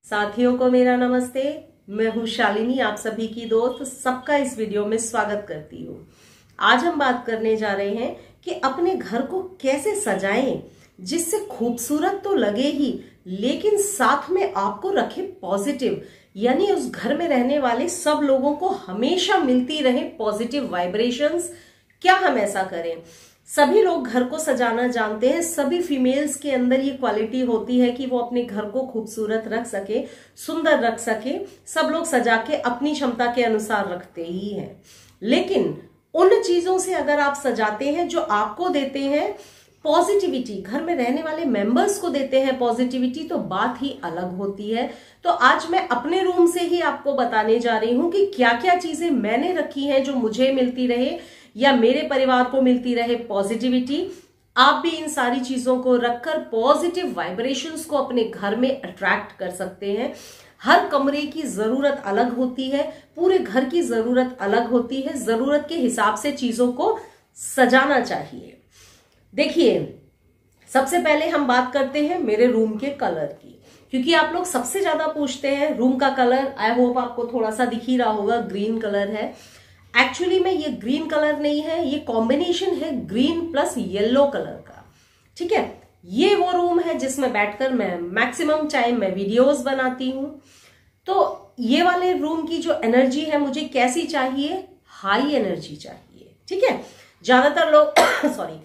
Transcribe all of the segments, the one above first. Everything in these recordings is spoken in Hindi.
साथियों को मेरा नमस्ते। मैं हूं शालिनी, आप सभी की दोस्त। सबका इस वीडियो में स्वागत करती हूं। आज हम बात करने जा रहे हैं कि अपने घर को कैसे सजाएं जिससे खूबसूरत तो लगे ही, लेकिन साथ में आपको रखे पॉजिटिव, यानी उस घर में रहने वाले सब लोगों को हमेशा मिलती रहे पॉजिटिव वाइब्रेशंस। क्या हम ऐसा करें? सभी लोग घर को सजाना जानते हैं, सभी फीमेल्स के अंदर ये क्वालिटी होती है कि वो अपने घर को खूबसूरत रख सके, सुंदर रख सके। सब लोग सजा के अपनी क्षमता के अनुसार रखते ही हैं, लेकिन उन चीजों से अगर आप सजाते हैं जो आपको देते हैं पॉजिटिविटी, घर में रहने वाले मेंबर्स को देते हैं पॉजिटिविटी, तो बात ही अलग होती है। तो आज मैं अपने रूम से ही आपको बताने जा रही हूं कि क्या क्या चीजें मैंने रखी हैं जो मुझे मिलती रहे या मेरे परिवार को मिलती रहे पॉजिटिविटी। आप भी इन सारी चीजों को रखकर पॉजिटिव वाइब्रेशंस को अपने घर में अट्रैक्ट कर सकते हैं। हर कमरे की जरूरत अलग होती है, पूरे घर की जरूरत अलग होती है। जरूरत के हिसाब से चीजों को सजाना चाहिए। देखिए, सबसे पहले हम बात करते हैं मेरे रूम के कलर की, क्योंकि आप लोग सबसे ज्यादा पूछते हैं रूम का कलर। आई होप आपको थोड़ा सा दिख ही रहा होगा, ग्रीन कलर है। एक्चुअली में ये ग्रीन कलर नहीं है, ये कॉम्बिनेशन है ग्रीन प्लस येलो कलर का। ठीक है, ये वो रूम है जिसमें बैठकर मैं मैक्सिमम टाइम मैं वीडियोस बनाती हूं। तो ये वाले रूम की जो एनर्जी है मुझे कैसी चाहिए? हाई एनर्जी चाहिए। ठीक है, ज्यादातर लोग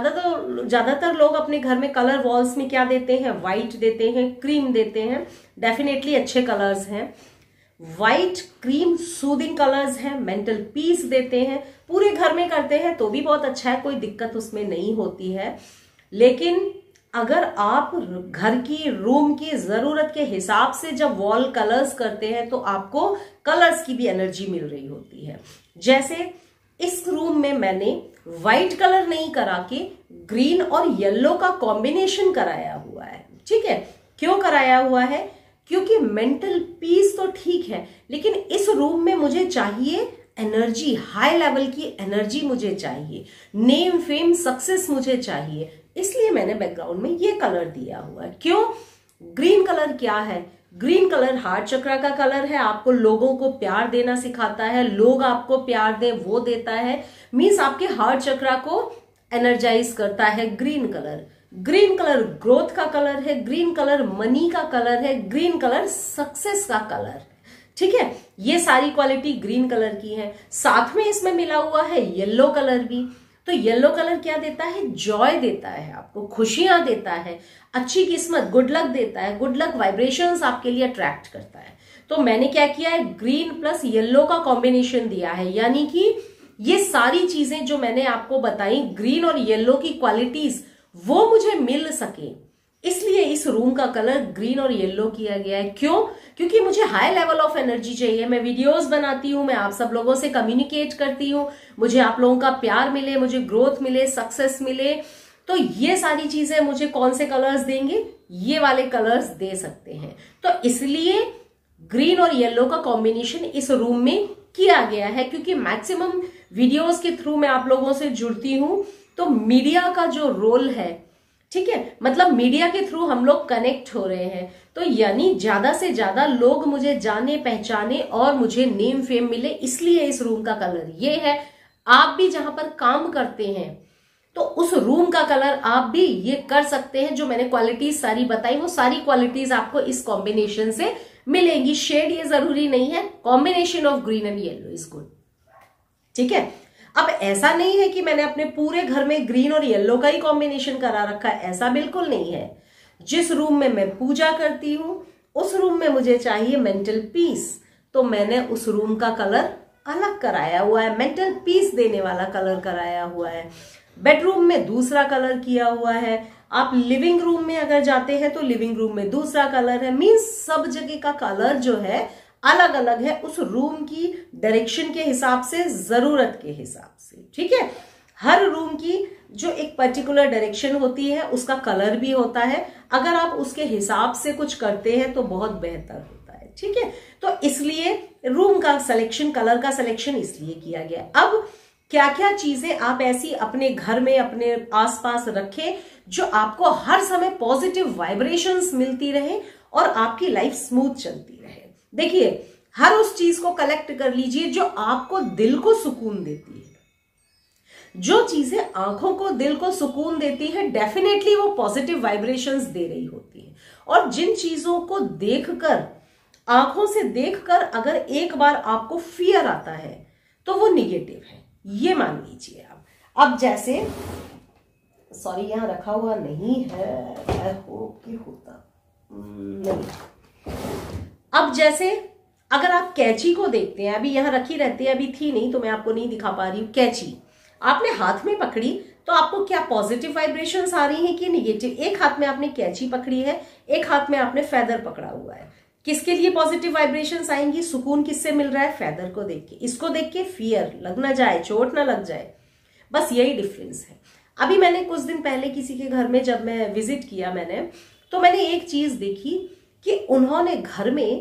ज्यादातर लोग अपने घर में कलर वॉल्स में क्या देते हैं? व्हाइट देते हैं, क्रीम देते हैं। डेफिनेटली अच्छे कलर्स हैं। व्हाइट, क्रीम सूदिंग कलर्स हैं, मेंटल पीस देते हैं। पूरे घर में करते हैं तो भी बहुत अच्छा है, कोई दिक्कत उसमें नहीं होती है। लेकिन अगर आप घर की रूम की जरूरत के हिसाब से जब वॉल कलर्स करते हैं तो आपको कलर्स की भी एनर्जी मिल रही होती है। जैसे इस रूम में मैंने व्हाइट कलर नहीं करा के ग्रीन और येलो का कॉम्बिनेशन कराया हुआ है। ठीक है, क्यों कराया हुआ है? क्योंकि मेंटल पीस तो ठीक है, लेकिन इस रूम में मुझे चाहिए एनर्जी, हाई लेवल की एनर्जी मुझे चाहिए, नेम फेम सक्सेस मुझे चाहिए। इसलिए मैंने बैकग्राउंड में ये कलर दिया हुआ है। क्यों? ग्रीन कलर क्या है? ग्रीन कलर हार्ट चक्र का कलर है। आपको लोगों को प्यार देना सिखाता है, लोग आपको प्यार दें वो देता है। मीन्स आपके हार्ट चक्र को एनर्जाइज करता है green colour. Green colour growth का कलर है, ग्रीन कलर मनी का कलर है, ग्रीन कलर सक्सेस का कलर। ठीक है, ये सारी क्वालिटी ग्रीन कलर की है। साथ में इसमें मिला हुआ है येलो कलर भी। तो येलो कलर क्या देता है? जॉय देता है, आपको खुशियां देता है, अच्छी किस्मत, गुड लक देता है। गुड लक वाइब्रेशंस आपके लिए अट्रैक्ट करता है। तो मैंने क्या किया है? ग्रीन प्लस येलो का कॉम्बिनेशन दिया है, यानी कि ये सारी चीजें जो मैंने आपको बताई, ग्रीन और येलो की क्वालिटीज, वो मुझे मिल सके, इसलिए इस रूम का कलर ग्रीन और येलो किया गया है। क्यों? क्योंकि मुझे हाई लेवल ऑफ एनर्जी चाहिए। मैं वीडियोस बनाती हूं, मैं आप सब लोगों से कम्युनिकेट करती हूं, मुझे आप लोगों का प्यार मिले, मुझे ग्रोथ मिले, सक्सेस मिले। तो ये सारी चीजें मुझे कौन से कलर्स देंगे? ये वाले कलर्स दे सकते हैं। तो इसलिए ग्रीन और येलो का कॉम्बिनेशन इस रूम में किया गया है। क्योंकि मैक्सिमम वीडियोस के थ्रू मैं आप लोगों से जुड़ती हूं, तो मीडिया का जो रोल है, ठीक है, मतलब मीडिया के थ्रू हम लोग कनेक्ट हो रहे हैं। तो यानी ज्यादा से ज्यादा लोग मुझे जाने पहचाने और मुझे नेम फेम मिले, इसलिए इस रूम का कलर ये है। आप भी जहां पर काम करते हैं तो उस रूम का कलर आप भी ये कर सकते हैं। जो मैंने क्वालिटीज सारी बताई, वो सारी क्वालिटीज आपको इस कॉम्बिनेशन से मिलेंगी। शेड ये जरूरी नहीं है, combination of green and yellow is good. ठीक है, अब ऐसा नहीं है कि मैंने अपने पूरे घर में ग्रीन और येलो का ही कॉम्बिनेशन करा रखा है, ऐसा बिल्कुल नहीं है। जिस रूम में मैं पूजा करती हूं उस रूम में मुझे चाहिए मेंटल पीस, तो मैंने उस रूम का कलर अलग कराया हुआ है, मेंटल पीस देने वाला कलर कराया हुआ है। बेडरूम में दूसरा कलर किया हुआ है। आप लिविंग रूम में अगर जाते हैं तो लिविंग रूम में दूसरा कलर है। मीन्स सब जगह का कलर जो है अलग अलग है, उस रूम की डायरेक्शन के हिसाब से, जरूरत के हिसाब से। ठीक है, हर रूम की जो एक पर्टिकुलर डायरेक्शन होती है उसका कलर भी होता है। अगर आप उसके हिसाब से कुछ करते हैं तो बहुत बेहतर होता है। ठीक है, तो इसलिए रूम का सिलेक्शन, कलर का सिलेक्शन इसलिए किया गया। अब क्या क्या चीजें आप ऐसी अपने घर में, अपने आसपास रखें जो आपको हर समय पॉजिटिव वाइब्रेशंस मिलती रहे और आपकी लाइफ स्मूथ चलती रहे। देखिए, हर उस चीज को कलेक्ट कर लीजिए जो आपको दिल को सुकून देती है। जो चीजें आंखों को दिल को सुकून देती है, डेफिनेटली वो पॉजिटिव वाइब्रेशंस दे रही होती है। और जिन चीजों को देखकर, आंखों से देखकर अगर एक बार आपको फियर आता है तो वो निगेटिव है, ये मान लीजिए आप। अब जैसे, सॉरी यहां रखा हुआ नहीं है, आई होप कि होता नहीं। अब जैसे अगर आप कैंची को देखते हैं, अभी यहां रखी रहती है, अभी थी नहीं तो मैं आपको नहीं दिखा पा रही हूं। कैंची आपने हाथ में पकड़ी तो आपको क्या पॉजिटिव वाइब्रेशंस आ रही हैं कि निगेटिव? एक हाथ में आपने कैंची पकड़ी है, एक हाथ में आपने फेदर पकड़ा हुआ है। किसके लिए पॉजिटिव वाइब्रेशंस आएंगी? सुकून किससे मिल रहा है? फेदर को देख के। इसको देख के फियर, लग ना जाए, चोट ना लग जाए, बस यही डिफरेंस है। अभी मैंने कुछ दिन पहले किसी के घर में जब मैं विजिट किया तो मैंने एक चीज देखी कि उन्होंने घर में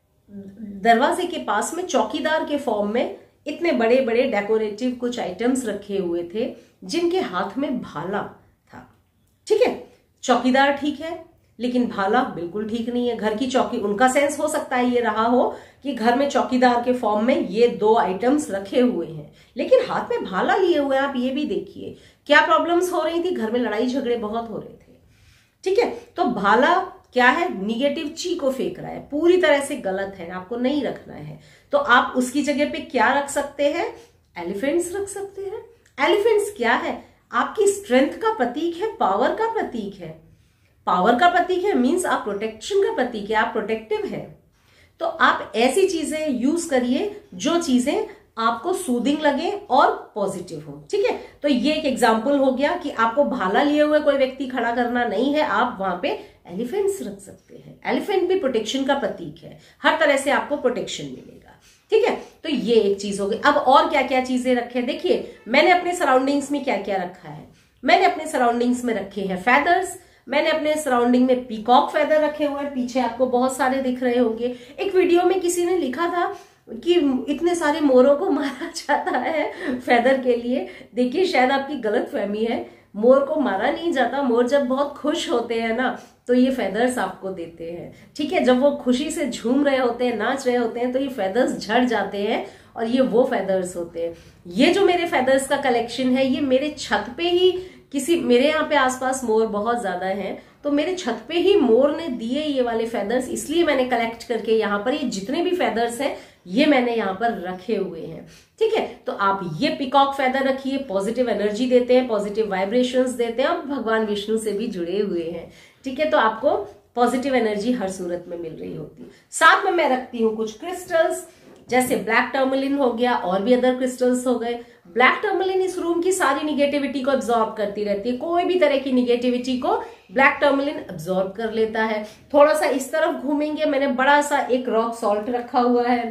दरवाजे के पास में चौकीदार के फॉर्म में इतने बड़े बड़े डेकोरेटिव कुछ आइटम्स रखे हुए थे जिनके हाथ में भाला था। ठीक है, चौकीदार ठीक है, लेकिन भाला बिल्कुल ठीक नहीं है। घर की चौकी, उनका सेंस हो सकता है ये रहा हो कि घर में चौकीदार के फॉर्म में ये दो आइटम्स रखे हुए हैं, लेकिन हाथ में भाला लिए हुए हैं। आप ये भी देखिए क्या प्रॉब्लम्स हो रही थी, घर में लड़ाई झगड़े बहुत हो रहे थे। ठीक है, तो भाला क्या है? निगेटिव ची को फेंक रहा है, पूरी तरह से गलत है, आपको नहीं रखना है। तो आप उसकी जगह पे क्या रख सकते हैं? एलिफेंट्स रख सकते हैं। एलिफेंट्स क्या है? आपकी स्ट्रेंथ का प्रतीक है, पावर का प्रतीक है। पावर का प्रतीक है मींस आप प्रोटेक्शन का प्रतीक है, आप प्रोटेक्टिव है। तो आप ऐसी चीजें यूज करिए जो चीजें आपको सूदिंग लगे और पॉजिटिव हो। ठीक है, तो ये एक एग्जांपल हो गया कि आपको भाला लिए हुए कोई व्यक्ति खड़ा करना नहीं है, आप वहां पे एलिफेंट्स रख सकते हैं। एलिफेंट भी प्रोटेक्शन का प्रतीक है, हर तरह से आपको प्रोटेक्शन मिलेगा। ठीक है, तो ये एक चीज हो गई। अब और क्या क्या चीजें रखे? देखिए, मैंने अपने सराउंडिंग्स में क्या क्या रखा है। मैंने अपने सराउंडिंग्स में रखे हैं फेदर्स, मैंने अपने सराउंडिंग में पीकॉक फेदर रखे हुए हैं, पीछे आपको बहुत सारे दिख रहे होंगे। एक वीडियो में किसी ने लिखा था कि इतने सारे मोरों को मारा जाता है फेदर के लिए। देखिए, शायद आपकी गलत फहमी है, मोर को मारा नहीं जाता। मोर जब बहुत खुश होते हैं ना तो ये फेदर्स आपको देते हैं। ठीक है, जब वो खुशी से झूम रहे होते हैं, नाच रहे होते हैं, तो ये फेदर्स झड़ जाते हैं और ये वो फेदर्स होते हैं। ये जो मेरे फेदर्स का कलेक्शन है, ये मेरे छत पे ही मेरे यहाँ पे आसपास मोर बहुत ज्यादा हैं, तो मेरे छत पे ही मोर ने दिए ये वाले फेदर्स, इसलिए मैंने कलेक्ट करके यहाँ पर ये जितने भी फेदर्स हैं ये मैंने यहाँ पर रखे हुए हैं। ठीक है, तो आप ये पिकॉक फेदर रखिए, पॉजिटिव एनर्जी देते हैं, पॉजिटिव वाइब्रेशंस देते हैं और भगवान विष्णु से भी जुड़े हुए हैं। ठीक है, तो आपको पॉजिटिव एनर्जी हर सूरत में मिल रही होती है। साथ में मैं रखती हूँ कुछ क्रिस्टल्स, जैसे ब्लैक टर्मलिन हो गया और भी अदर क्रिस्टल्स हो गए। ब्लैक टर्मलिन इस रूम की सारी निगेटिविटी को अब्सॉर्ब करती रहती है, कोई भी तरह की निगेटिविटी को ब्लैक टर्मलिन अब्सॉर्ब कर लेता है। थोड़ा सा इस तरफ घूमेंगे, मैंने बड़ा सा एक रॉक सॉल्ट रखा हुआ है।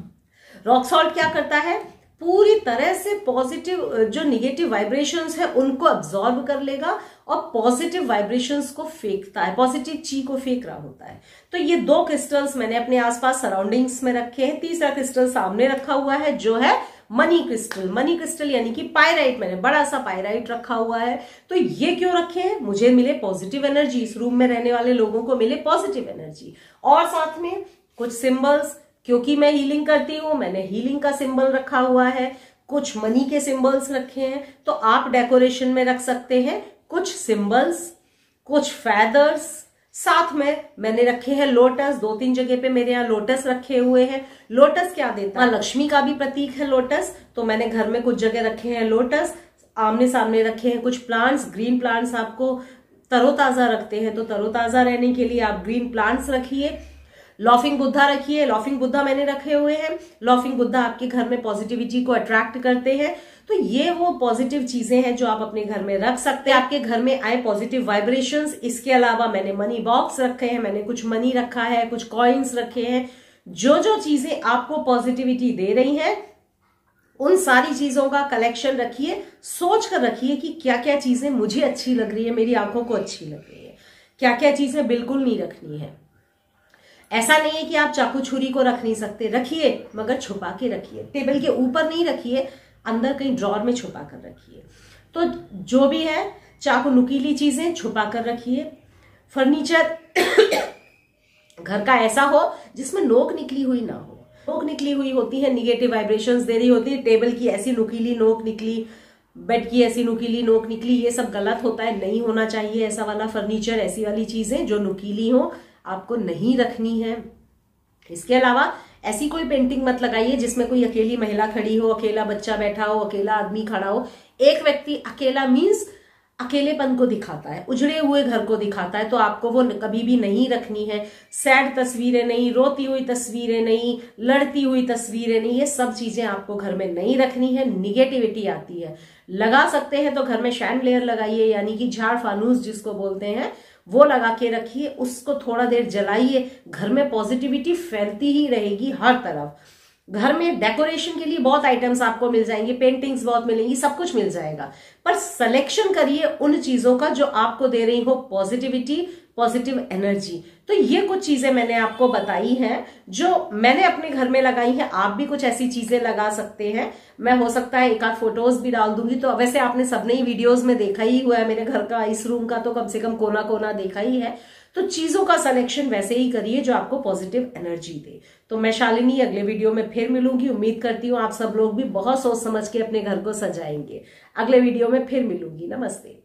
रॉक सॉल्ट क्या करता है? पूरी तरह से पॉजिटिव जो निगेटिव वाइब्रेशंस है उनको अब्सॉर्ब कर लेगा और पॉजिटिव वाइब्रेशंस को फेंकता है, पॉजिटिव ची को फेंक रहा होता है। तो ये दो क्रिस्टल्स मैंने अपने आसपास सराउंडिंग्स में रखे हैं। तीसरा क्रिस्टल सामने रखा हुआ है जो है मनी क्रिस्टल। मनी क्रिस्टल यानी कि पायराइट, मैंने बड़ा सा पायराइट रखा हुआ है। तो ये क्यों रखे हैं? मुझे मिले पॉजिटिव एनर्जी, इस रूम में रहने वाले लोगों को मिले पॉजिटिव एनर्जी। और साथ में कुछ सिंबल्स, क्योंकि मैं हीलिंग करती हूं, मैंने हीलिंग का सिंबल रखा हुआ है। कुछ मनी के सिंबल्स रखे हैं, तो आप डेकोरेशन में रख सकते हैं कुछ सिंबल्स, कुछ फेदर्स। साथ में मैंने रखे हैं लोटस, 2-3 जगह पे मेरे यहाँ लोटस रखे हुए हैं। लोटस क्या देता है? लक्ष्मी का भी प्रतीक है लोटस, तो मैंने घर में कुछ जगह रखे हैं लोटस। आमने सामने रखे हैं कुछ प्लांट्स, ग्रीन प्लांट्स आपको तरोताजा रखते हैं, तो तरोताजा रहने के लिए आप ग्रीन प्लांट्स रखिए। लॉफिंग बुद्धा रखिए, लॉफिंग बुद्धा मैंने रखे हुए हैं। लॉफिंग बुद्धा आपके घर में पॉजिटिविटी को अट्रैक्ट करते हैं। तो ये वो पॉजिटिव चीजें हैं जो आप अपने घर में रख सकते हैं, आपके घर में आए पॉजिटिव वाइब्रेशंस। इसके अलावा मैंने मनी बॉक्स रखे हैं, मैंने कुछ मनी रखा है, कुछ कॉइन्स रखे हैं। जो जो चीजें आपको पॉजिटिविटी दे रही हैं उन सारी चीजों का कलेक्शन रखिए। सोच कर रखिए कि क्या क्या चीजें मुझे अच्छी लग रही है, मेरी आंखों को अच्छी लग रही है, क्या क्या चीजें बिल्कुल नहीं रखनी है। ऐसा नहीं है कि आप चाकू छुरी को रख नहीं सकते, रखिए मगर छुपा के रखिए। टेबल के ऊपर नहीं रखिए, अंदर कहीं ड्रॉर में छुपा कर रखिए। तो जो भी है, चाकू नुकीली चीजें छुपा कर रखिए। फर्नीचर घर का ऐसा हो जिसमें नोक निकली हुई ना हो। नोक निकली हुई होती है, निगेटिव वाइब्रेशंस दे रही होती है, टेबल की ऐसी नुकीली नोक निकली, बेड की ऐसी नुकीली नोक निकली, ये सब गलत होता है, नहीं होना चाहिए ऐसा वाला फर्नीचर, ऐसी वाली चीजें जो नुकीली हो आपको नहीं रखनी है। इसके अलावा ऐसी कोई पेंटिंग मत लगाइए जिसमें कोई अकेली महिला खड़ी हो, अकेला बच्चा बैठा हो, अकेला आदमी खड़ा हो। एक व्यक्ति अकेला मीन्स अकेलेपन को दिखाता है, उजड़े हुए घर को दिखाता है, तो आपको वो कभी भी नहीं रखनी है। सैड तस्वीरें नहीं, रोती हुई तस्वीरें नहीं, लड़ती हुई तस्वीरें नहीं, ये सब चीजें आपको घर में नहीं रखनी है, निगेटिविटी आती है। लगा सकते हैं तो घर में शैंडलियर लगाइए, यानी कि झाड़ फानूस जिसको बोलते हैं, वो लगा के रखिए, उसको थोड़ा देर जलाइए, घर में पॉजिटिविटी फैलती ही रहेगी हर तरफ। घर में डेकोरेशन के लिए बहुत आइटम्स आपको मिल जाएंगे, पेंटिंग्स बहुत मिलेंगी, सब कुछ मिल जाएगा, पर सिलेक्शन करिए उन चीजों का जो आपको दे रही हो पॉजिटिविटी, पॉजिटिव एनर्जी। तो ये कुछ चीजें मैंने आपको बताई हैं जो मैंने अपने घर में लगाई हैं, आप भी कुछ ऐसी चीजें लगा सकते हैं। मैं हो सकता है एक आध फोटोज भी डाल दूंगी। तो वैसे आपने सबने ही वीडियोज में देखा ही हुआ है मेरे घर का, इस रूम का तो कम से कम कोना कोना देखा ही है। तो चीजों का सिलेक्शन वैसे ही करिए जो आपको पॉजिटिव एनर्जी दे। तो मैं शालिनी अगले वीडियो में फिर मिलूंगी। उम्मीद करती हूँ आप सब लोग भी बहुत सोच समझ के अपने घर को सजाएंगे। अगले वीडियो में फिर मिलूंगी। नमस्ते।